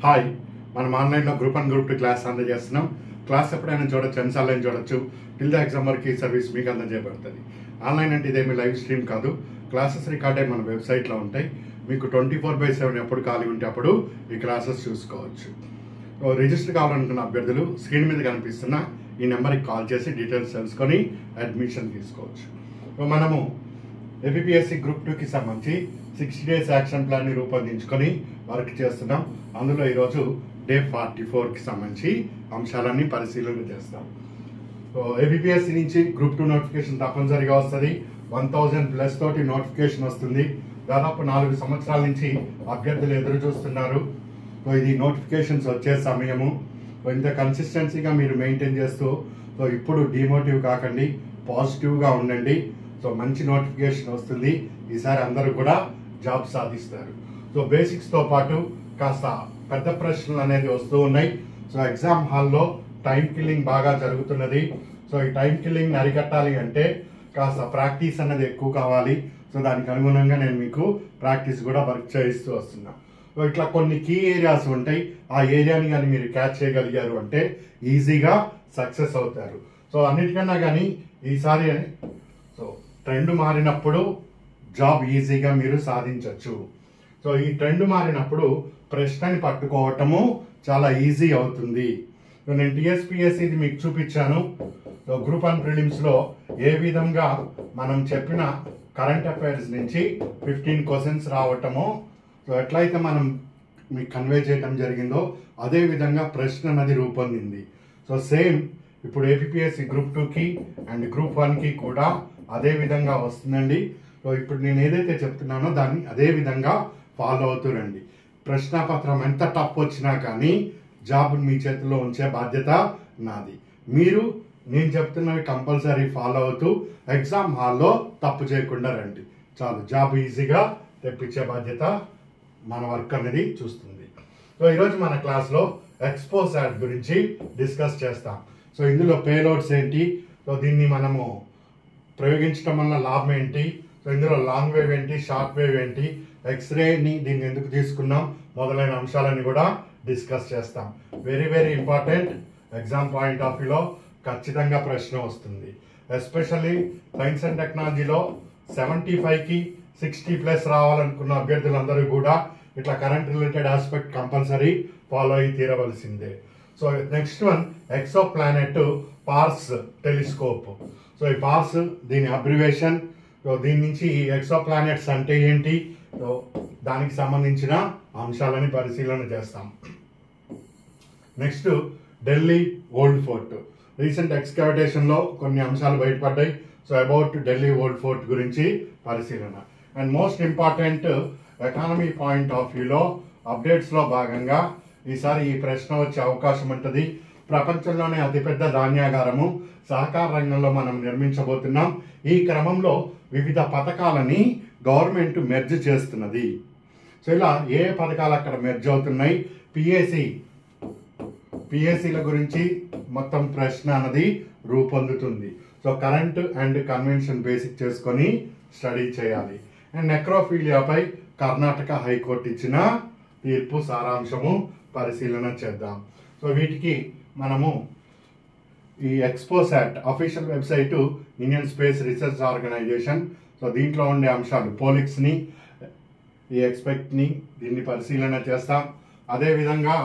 Hi, మనం ఆన్లైన్లో group 1 group 2 class అందజేస్తున్నాం. క్లాస్ ఎప్పుడైనా చూడొచ్చు, ఎన్నిసార్లు చూడొచ్చు. టిల్ ద ఎగ్జామ్ వరకు ఈ సర్వీస్ మీకు అందజేయబడుతుంది. ఆన్లైన్ అంటే ఇదేమి లైవ్ స్ట్రీమ్ కాదు. క్లాసెస్ రికార్డ్ అయ్యి మన వెబ్సైట్లో ఉంటాయి. మీకు 24/7 ఎప్పుడు ఖాళీ ఉంటే అప్పుడు ఈ క్లాసెస్ చూసుకోవచ్చు. రిజిస్టర్ కావాలనుకున్న అభ్యర్థులు స్క్రీన్ మీద కనిపిస్తున్న ఈ నెంబర్కి కాల్ చేసి డీటెయిల్స్ తెలుసుకొని అడ్మిషన్ తీసుకోవచ్చు. మనము ఏపీఎస్సీ గ్రూప్ 2కి సంబంధించి 60 డేస్ యాక్షన్ ప్లాన్ని రూపొందించుకొని వర్క్ చేస్తున్నాం. అందులో ఈరోజు డే 44కి సంబంధించి అంశాలన్నీ పరిశీలన చేస్తాం. ఏపీఎస్సీ నుంచి గ్రూప్ 2 నోటిఫికేషన్ తప్పనిసరిగా వస్తుంది. 1000+ తోటి నోటిఫికేషన్ వస్తుంది. దాదాపు 4 సంవత్సరాల నుంచి అభ్యర్థులు ఎదురు చూస్తున్నారు. ఇది నోటిఫికేషన్స్ వచ్చే సమయము. ఇంత కన్సిస్టెన్సీగా మీరు మెయింటైన్ చేస్తూ ఇప్పుడు డిమోటివ్ కాకండి, పాజిటివ్గా ఉండండి. మంచి నోటిఫికేషన్ వస్తుంది. ఈసారి అందరూ కూడా జాబ్ సాధిస్తారు. బేసిక్స్తో పాటు కాస్త పెద్ద ప్రశ్నలు అనేది వస్తూ ఉన్నాయి. ఎగ్జామ్ హాల్లో టైం కిల్లింగ్ బాగా జరుగుతున్నది. ఈ టైం కిల్లింగ్ అరికట్టాలి అంటే కాస్త ప్రాక్టీస్ అనేది ఎక్కువ కావాలి. దానికి అనుగుణంగా నేను మీకు ప్రాక్టీస్ కూడా వర్క్ చేయిస్తూ వస్తున్నా. ఇట్లా కొన్ని కీ ఏరియాస్ ఉంటాయి. ఆ ఏరియాని కానీ మీరు క్యాచ్ చేయగలిగారు అంటే ఈజీగా సక్సెస్ అవుతారు. అన్నిటికన్నా కానీ ఈసారి ట్రెండ్ మారినప్పుడు జాబ్ ఈజీగా మీరు సాధించవచ్చు. ఈ ట్రెండ్ మారినప్పుడు ప్రశ్నని పట్టుకోవటము చాలా ఈజీ అవుతుంది. నేను TSPSC ఇది మీకు చూపించాను. గ్రూప్ 1 ప్రిలిమ్స్లో ఏ విధంగా మనం చెప్పిన కరెంట్ అఫైర్స్ నుంచి 15 క్వశ్చన్స్ రావటము, ఎట్లయితే మనం మీకు కన్వే చేయటం జరిగిందో అదే విధంగా ప్రశ్న అనేది రూపొందింది. సేమ్ ఇప్పుడు ఏపీఎస్సీ గ్రూప్ 2కి అండ్ గ్రూప్ 1కి కూడా అదే విధంగా వస్తుందండి. ఇప్పుడు నేను ఏదైతే చెప్తున్నానో దాన్ని అదే విధంగా ఫాలో అవుతూరండి. ప్రశ్నాపత్రం ఎంత టఫ్ వచ్చినా కానీ జాబ్ మీ చేతిలో ఉంచే బాధ్యత నాది. మీరు నేను చెప్తున్నవి కంపల్సరీ ఫాలో అవుతూ ఎగ్జామ్ హాల్లో తప్పు చేయకుండా రండి. చాలు, జాబ్ ఈజీగా తెప్పించే బాధ్యత మన వర్క్ అనేది చూస్తుంది. ఈరోజు మన క్లాస్లో ఎక్స్పోజ్ యాడ్ గురించి డిస్కస్ చేస్తాం. ఇందులో పేలోడ్స్ ఏంటి, దీన్ని మనము ప్రయోగించడం వల్ల లాభం ఏంటి, ఇందులో లాంగ్ వేవ్ ఏంటి, షార్ట్ వేవ్ ఏంటి, ఎక్స్రేని దీన్ని ఎందుకు తీసుకున్నాం, మొదలైన అంశాలని కూడా డిస్కస్ చేస్తాం. Very very important. Exam point of వ్యూలో ఖచ్చితంగా ప్రశ్న వస్తుంది. ఎస్పెషల్లీ సైన్స్ అండ్ టెక్నాలజీలో 75కి 60+ రావాలనుకున్న అభ్యర్థులందరూ కూడా ఇట్లా current related aspect compulsory follow అయ్యి తీరవలసిందే. Next one exoplanet PARAS telescope. ఈ పార్స్ దీని అబ్రివేషన్. దీని నుంచి ఈ ఎక్సో ప్లానెట్స్ అంటే ఏంటి, దానికి సంబంధించిన అంశాలని పరిశీలన చేస్తాం. Next Delhi old fort. Recent ఎక్స్కవేటేషన్లో కొన్ని అంశాలు బయటపడ్డాయి. అబౌట్ ఢిల్లీ ఓల్డ్ ఫోర్ట్ గురించి పరిశీలన. And most important economy point of వ్యూలో అప్డేట్స్లో భాగంగా ఈసారి ఈ ప్రశ్న వచ్చే అవకాశం ఉంటుంది. ప్రపంచంలోనే అతిపెద్ద ధాన్యాగారము సహకార రంగంలో మనం నిర్మించబోతున్నాం. ఈ క్రమంలో వివిధ పథకాలని గవర్నమెంట్ మెర్జ్ చేస్తున్నది. ఇలా ఏ పథకాలు అక్కడ మెర్జ్ అవుతున్నాయి, పిఎస్సీల గురించి మొత్తం ప్రశ్న అన్నది రూపొందుతుంది. కరెంట్ అండ్ కన్వెన్షన్ బేసిక్ చేసుకొని స్టడీ చేయాలి. అండ్ నెక్రోఫీలియాపై కర్ణాటక హైకోర్టు ఇచ్చిన తీర్పు సారాంశము పరిశీలన చేద్దాం. వీటికి మనము ఈ XPoSat official website Indian space research organisation. దీంట్లో ఉండే అంశాలు పోలిక్స్ని, ఈ ఎక్స్పెక్ట్ని, దీన్ని పరిశీలన చేస్తాం. అదేవిధంగా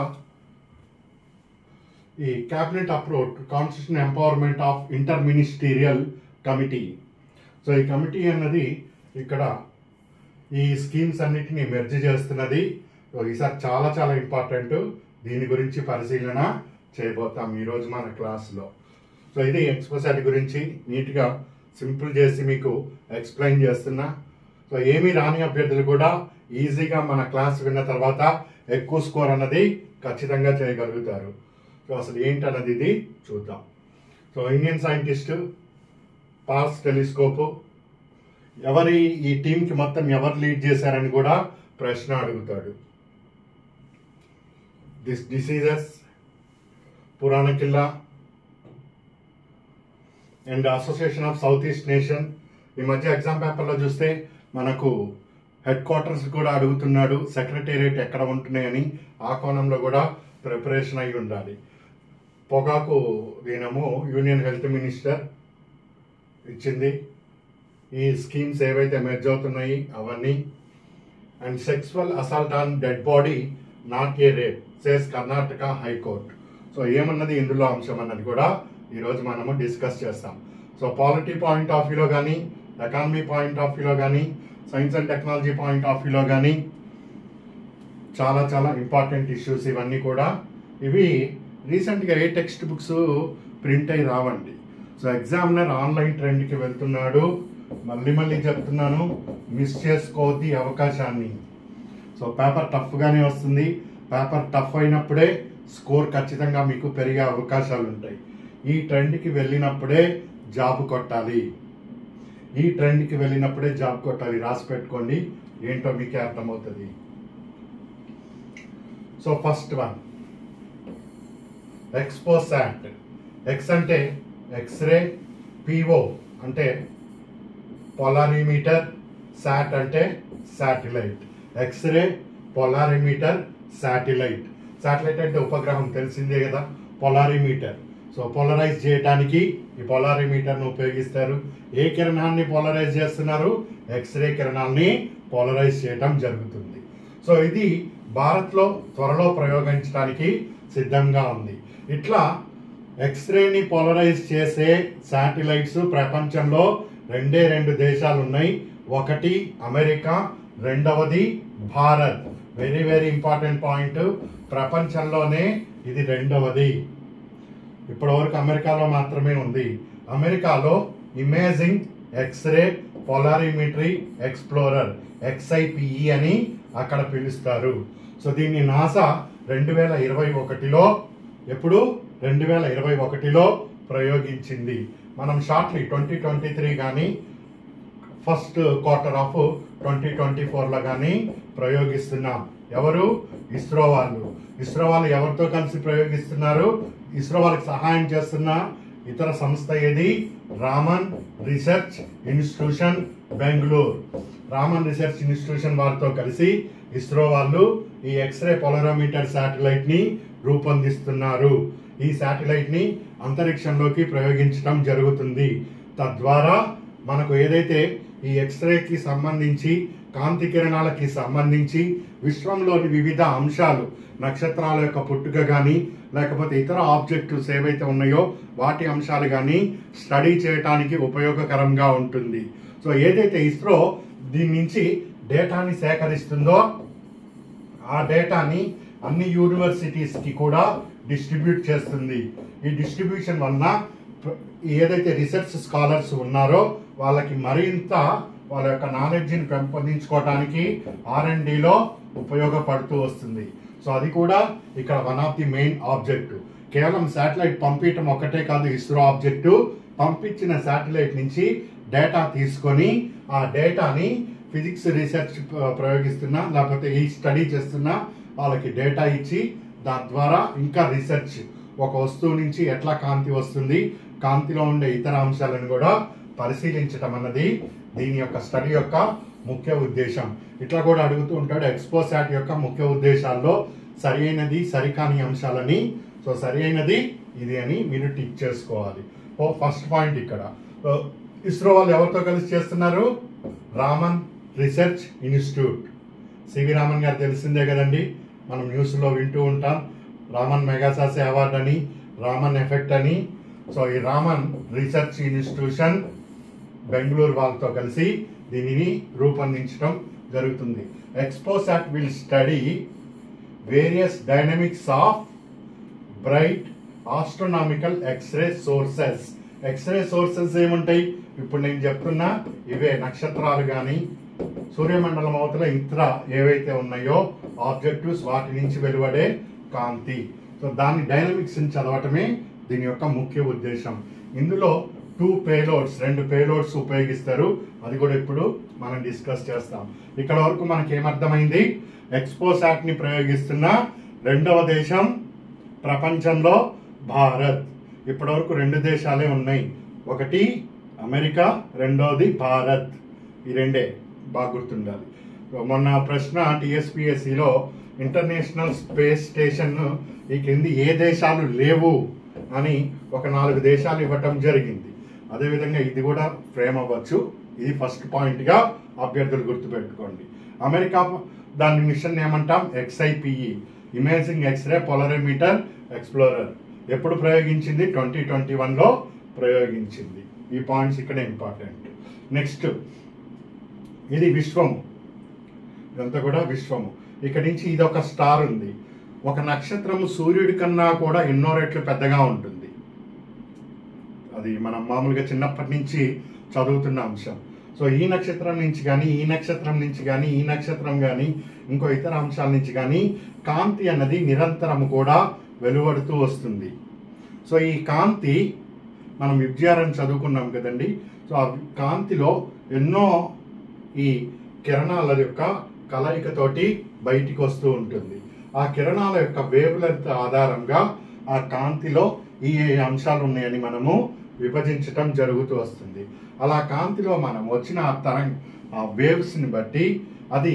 ఈ cabinet approved constitution empowerment of inter ministerial committee. ఈ కమిటీ అన్నది ఇక్కడ ఈ స్కీమ్స్ అన్నిటిని మెర్జ్ చేస్తున్నది. ఈసారి చాలా చాలా ఇంపార్టెంట్. దీని గురించి పరిశీలన చేయబోతాం ఈరోజు మన క్లాస్లో. ఇది ఎక్స్పోసాట్ గురించి నీట్గా సింపుల్ చేసి మీకు ఎక్స్ప్లెయిన్ చేస్తున్నా. ఏమీ రాని అభ్యర్థులు కూడా ఈజీగా మన క్లాస్ విన్న తర్వాత ఎక్కువ స్కోర్ అన్నది ఖచ్చితంగా చేయగలుగుతారు. అసలు ఏంటన్నది ఇది చూద్దాం. ఇండియన్ సైంటిస్ట్ పార్స్ టెలిస్కోపు ఈ టీంకి మొత్తం ఎవరు లీడ్ చేశారని కూడా ప్రశ్న అడుగుతాడు. Diseases, Purana Qila and association of south east nation. ఈ మధ్య ఎగ్జామ్ పేపర్లో చూస్తే మనకు హెడ్ క్వార్టర్స్ కూడా అడుగుతున్నాడు, సెక్రటేరియట్ ఎక్కడ ఉంటున్నాయని ఆ కోణంలో కూడా ప్రిపరేషన్ అయి ఉండాలి. పొగాకు దీనము యూనియన్ హెల్త్ మినిస్టర్ ఇచ్చింది. ఈ స్కీమ్స్ ఏవైతే మెర్జ్ అవుతున్నాయి అవన్నీ. And sexual assault on dead body not a rape says Karnataka high court. So ఏమన్నది ఇందులో అంశం అన్నది కూడా ఈరోజు మనము డిస్కస్ చేస్తాం. సో పాలిటీ పాయింట్ ఆఫ్ వ్యూలో కానీ, ఎకానమీ పాయింట్ ఆఫ్ వ్యూలో కానీ, science and technology point of వ్యూలో కానీ చాలా చాలా ఇంపార్టెంట్ ఇష్యూస్ ఇవన్నీ కూడా. ఇవి రీసెంట్గా ఏ టెక్స్ట్ బుక్స్ ప్రింట్ అయి రావండి. సో ఎగ్జామినర్ ఆన్లైన్ ట్రెండ్కి వెళ్తున్నాడు. మళ్ళీ చెప్తున్నాను, మిస్ చేసుకోవద్ది అవకాశాన్ని. సో పేపర్ టఫ్గానే వస్తుంది. పేపర్ టఫ్ అయినప్పుడే స్కోర్ ఖచ్చితంగా మీకు పెరిగే అవకాశాలు ఉంటాయి. ఈ ట్రెండ్కి వెళ్ళినప్పుడే జాబ్ కొట్టాలి. ఈ ట్రెండ్కి వెళ్ళినప్పుడే జాబ్ కొట్టాలి. రాసి పెట్టుకోండి, ఏంటో మీకే అర్థమవుతుంది. So first one, XPoSat. X అంటే ఎక్స్రే, పిఓ అంటే పొలారిమీటర్, శాట్ అంటే satellite. X-ray, polarimeter, satellite. Satellite అంటే ఉపగ్రహం తెలిసిందే కదా, పొలారిమీటర్. సో పోలరైజ్ చేయడానికి ఈ పొలారిమీటర్ను ఉపయోగిస్తారు. ఏ కిరణాన్ని పోలరైజ్ చేస్తున్నారు? ఎక్స్రే కిరణాన్ని పోలరైజ్ చేయటం జరుగుతుంది. సో ఇది భారత్లో త్వరలో ప్రయోగించడానికి సిద్ధంగా ఉంది. ఇట్లా ఎక్స్రేని పోలరైజ్ చేసే శాటిలైట్స్ ప్రపంచంలో రెండు దేశాలు ఉన్నాయి. ఒకటి అమెరికా, రెండవది Bharat. Very very important point. ప్రపంచంలోనే ఇది రెండవది. ఇప్పటివరకు అమెరికాలో మాత్రమే ఉంది. అమెరికాలో imaging x-ray polarimetry explorer, XIPE అని అక్కడ పిలుస్తారు. సో దీన్ని నాసా 2021లో ఎప్పుడు 2021లో ప్రయోగించింది. మనం షార్ట్లీ 2023 కానీ ఫస్ట్ క్వార్టర్ ఆఫ్ 2024లో కానీ ప్రయోగిస్తున్నాం. ఎవరు? ఇస్రో వాళ్ళు. ఇస్రో వాళ్ళు ఎవరితో కలిసి ప్రయోగిస్తున్నారు? ఇస్రో వాళ్ళకి సహాయం చేస్తున్న ఇతర సంస్థ ఏది? Raman research institution Bengaluru. Raman research institution వారితో కలిసి ఇస్రో వాళ్ళు ఈ ఎక్స్రే పోలరోమీటర్ శాటిలైట్ ని రూపొందిస్తున్నారు. ఈ శాటిలైట్ ని అంతరిక్షంలోకి ప్రయోగించడం జరుగుతుంది. తద్వారా మనకు ఏదైతే ఈ ఎక్స్రేకి సంబంధించి, కాంతి కిరణాలకి సంబంధించి విశ్వంలోని వివిధ అంశాలు, నక్షత్రాల యొక్క పుట్టుక కానీ లేకపోతే ఇతర ఆబ్జెక్టివ్స్ ఏవైతే ఉన్నాయో వాటి అంశాలు కానీ స్టడీ చేయడానికి ఉపయోగకరంగా ఉంటుంది. సో ఏదైతే ఇస్రో దీని నుంచి డేటాని సేకరిస్తుందో ఆ డేటాని అన్ని యూనివర్సిటీస్కి కూడా డిస్ట్రిబ్యూట్ చేస్తుంది. ఈ డిస్ట్రిబ్యూషన్ వలన ఏదైతే రీసెర్చ్ స్కాలర్స్ ఉన్నారో వాళ్ళకి మరింత వాళ్ళ యొక్క నాలెడ్జ్ని పెంపొందించుకోవడానికి R&Dలో ఉపయోగపడుతూ వస్తుంది. సో అది కూడా ఇక్కడ one of the main objective. కేవలం శాటిలైట్ పంపించడం ఒకటే కాదు ఇస్రో ఆబ్జెక్టివ్. పంపించిన శాటిలైట్ నుంచి డేటా తీసుకొని ఆ డేటాని ఫిజిక్స్ రీసెర్చ్ ప్రయోగిస్తున్నా లేకపోతే ఈ స్టడీ చేస్తున్నా వాళ్ళకి డేటా ఇచ్చి దాని ద్వారా ఇంకా రీసెర్చ్, ఒక వస్తువు నుంచి ఎట్లా కాంతి వస్తుంది, కాంతిలో ఉండే ఇతర అంశాలను కూడా పరిశీలించడం అన్నది దీని యొక్క స్టడీ యొక్క ముఖ్య ఉద్దేశం. ఇట్లా కూడా అడుగుతూ ఉంటాడు ఎక్స్పోసాట్ యొక్క ముఖ్య ఉద్దేశాల్లో సరి అయినది, సరికాని అంశాలని. సో సరి అయినది ఇది అని మీరు టిక్ చేసుకోవాలి. ఫస్ట్ పాయింట్ ఇక్కడ ఇస్రో వాళ్ళు ఎవరితో కలిసి చేస్తున్నారు? Raman research institute. CV Raman garu తెలిసిందే కదండి, మనం న్యూస్లో వింటూ ఉంటాం. రామన్ మెగాసాసే అవార్డ్ అని, రామన్ ఎఫెక్ట్ అని. సో ఈ రామన్ రీసెర్చ్ ఇన్స్టిట్యూషన్ బెంగళూరు వాళ్ళతో కలిసి దీనిని రూపొందించడం జరుగుతుంది. XPoSat will study various dynamics of bright astronomical x-ray sources. X-ray sources ఏముంటాయి? ఇప్పుడు నేను చెప్తున్నా ఇవే నక్షత్రాలు కానీ సూర్యమండలం అవతల ఇతర ఏవైతే ఉన్నాయో ఆబ్జెక్టివ్స్, వాటి నుంచి వెలువడే కాంతి. సో దాని డైనమిక్స్ ని చదవటమే దీని యొక్క ముఖ్య ఉద్దేశం. ఇందులో రెండు పేలోడ్స్ ఉపయోగిస్తారు. అది కూడా ఇప్పుడు మనం డిస్కస్ చేస్తాం. ఇక్కడ వరకు మనకి ఏమర్థమైంది? ఎక్స్పోసాట్ ని ప్రయోగిస్తున్న రెండవ దేశం ప్రపంచంలో భారత్. ఇప్పటి వరకు రెండు దేశాలే ఉన్నాయి, ఒకటి అమెరికా, రెండవది భారత్. ఈ రెండే బాగా గుర్తుండాలి. మొన్న ప్రశ్న TSPSCలో ఇంటర్నేషనల్ స్పేస్ స్టేషన్ ఈ కింది ఏ దేశాలు లేవు అని ఒక 4 దేశాలు ఇవ్వటం జరిగింది. అదేవిధంగా ఇది కూడా ఫ్రేమ్ అవ్వచ్చు. ఇది ఫస్ట్ పాయింట్గా అభ్యర్థులు గుర్తుపెట్టుకోండి. అమెరికా దాని మిషన్ ఏమంటాం, XIPE, imaging x-ray polarimeter explorer. ఎప్పుడు ప్రయోగించింది? 2021లో ప్రయోగించింది. ఈ పాయింట్స్ ఇక్కడ ఇంపార్టెంట్. నెక్స్ట్, ఇది విశ్వము, ఇదంతా కూడా విశ్వము. ఇక్కడ నుంచి ఇది ఒక స్టార్ ఉంది. ఒక నక్షత్రము సూర్యుడి కన్నా కూడా ఎన్నో రెట్లు పెద్దగా ఉంటుంది. అది మనం మామూలుగా చిన్నప్పటి నుంచి చదువుతున్న అంశం. సో ఈ నక్షత్రం నుంచి కానీ, ఈ నక్షత్రం నుంచి కానీ, ఈ నక్షత్రం కానీ, ఇంకో ఇతర అంశాల నుంచి కానీ కాంతి అన్నది నిరంతరం కూడా వెలువడుతూ వస్తుంది. సో ఈ కాంతి మనం విద్యారం చదువుకున్నాం కదండి. సో ఆ కాంతిలో ఎన్నో ఈ కిరణాల యొక్క కలయికతోటి బయటికి వస్తూ ఉంటుంది. ఆ కిరణాల యొక్క వేవ్ లెంత్ ఆధారంగా ఆ కాంతిలో ఈ అంశాలు ఉన్నాయని మనము విభజించటం జరుగుతూ వస్తుంది. అలా కాంతిలో మనం వచ్చిన ఆ వేవ్స్ని బట్టి అది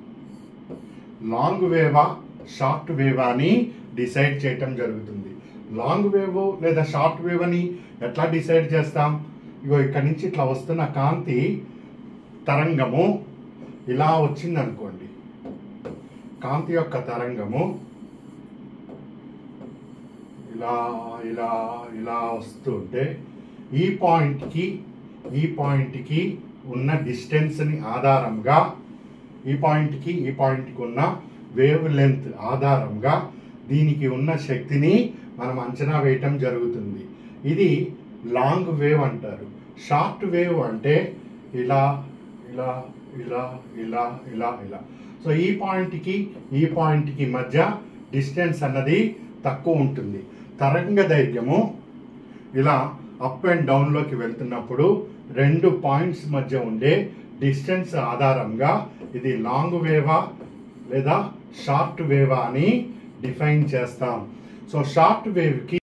లాంగ్ వేవా షార్ట్ వేవా అని డిసైడ్ చేయటం జరుగుతుంది. లాంగ్ వేవ్ లేదా షార్ట్ వేవ్ అని ఎట్లా డిసైడ్ చేస్తాం? ఇగో ఇక్కడి నుంచి ఇట్లా వస్తున్న కాంతి తరంగము ఇలా వచ్చింది అనుకోండి. కాంతి యొక్క తరంగము ఇలా ఇలా ఇలా వస్తుంటే ఈ పాయింట్కి ఉన్న డిస్టెన్స్ని ఆధారంగా ఈ పాయింట్కి ఉన్న వేవ్ లెంత్ ఆధారంగా దీనికి ఉన్న శక్తిని మనం అంచనా వేయటం జరుగుతుంది. ఇది లాంగ్ వేవ్ అంటారు. షార్ట్ వేవ్ అంటే ఇలా ఇలా ఇలా ఇలా ఇలా ఇలా. సో ఈ పాయింట్కి మధ్య డిస్టెన్స్ అన్నది తక్కువ ఉంటుంది. తరంగ దైర్ఘ్యము ఇలా అప్ అండ్ డౌన్లోకి వెళ్తున్నప్పుడు 2 పాయింట్స్ మధ్య ఉండే డిస్టెన్స్ ఆధారంగా ఇది లాంగ్ వేవా లేదా షార్ట్ వేవా అని డిఫైన్ చేస్తాం. So short వేవ్కి